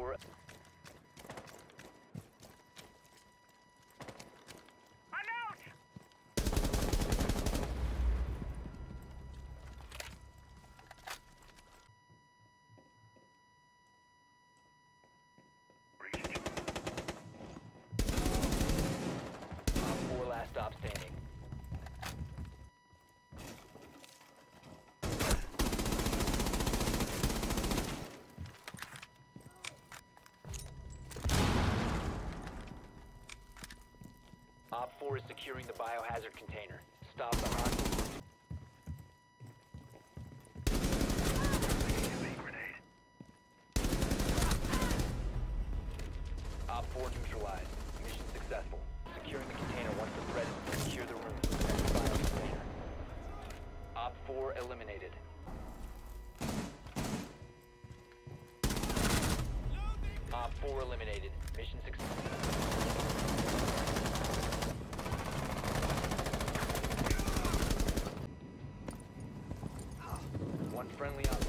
4. I'm out! Op 4 last stop standing. Op 4 is securing the biohazard container. Stop the hostage. Op 4 neutralized. Mission successful. Securing the container once the threat is secure the room. Protect the biocontainer. Op 4 eliminated. Op 4 eliminated. Mission successful. One friendly op